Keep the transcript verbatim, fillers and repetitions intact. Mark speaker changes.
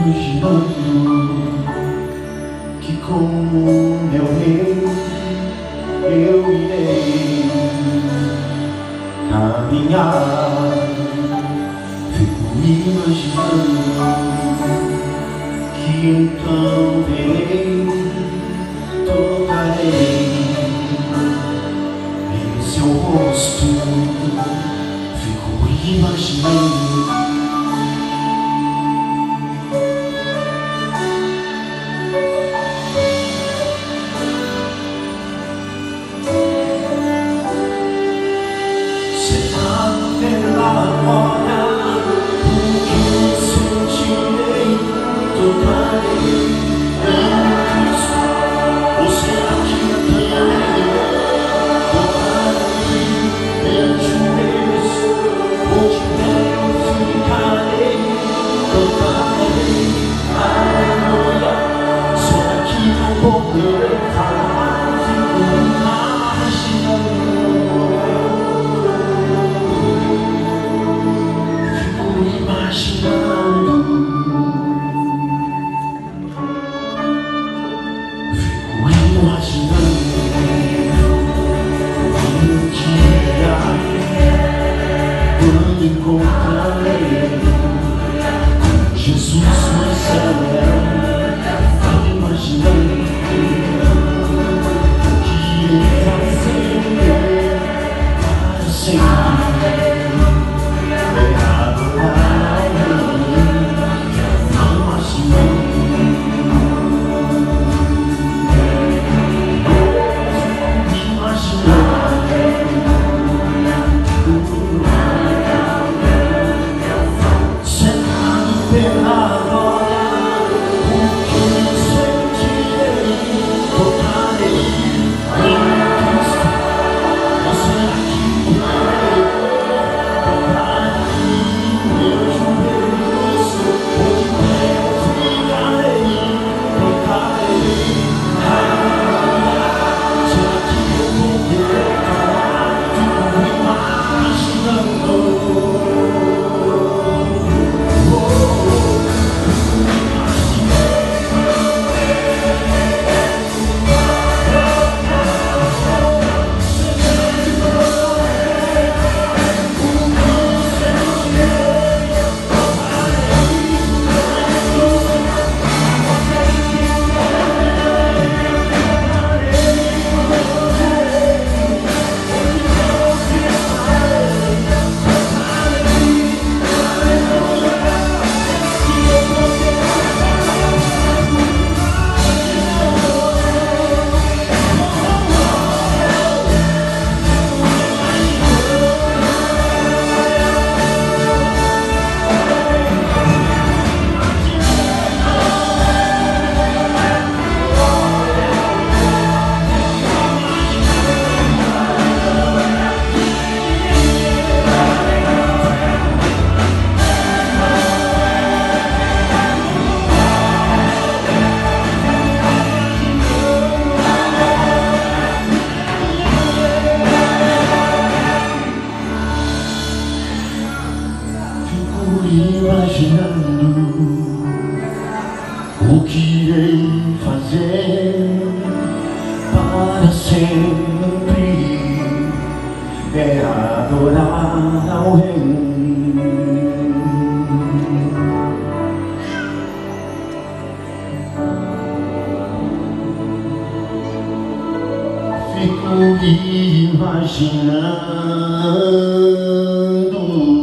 Speaker 1: imaginando que como meu rei eu irei caminhar. Fico imaginando que então verei, tocarei em seu rosto. Fico imaginando sentado pela hora, o que sentirei, tocarei em Cristo. Ou será que também tocarei em joelhos, ou de pé eu ficarei, tocarei, aleluia. Será que não poderei falar? Fico imaginando. Quando encontrarei com Jesus no céu, imaginando que Ele fazer para sempre é adorar Ele, imaginando. Imaginando o que irei fazer para sempre é adorar ao Rei. Fico imaginando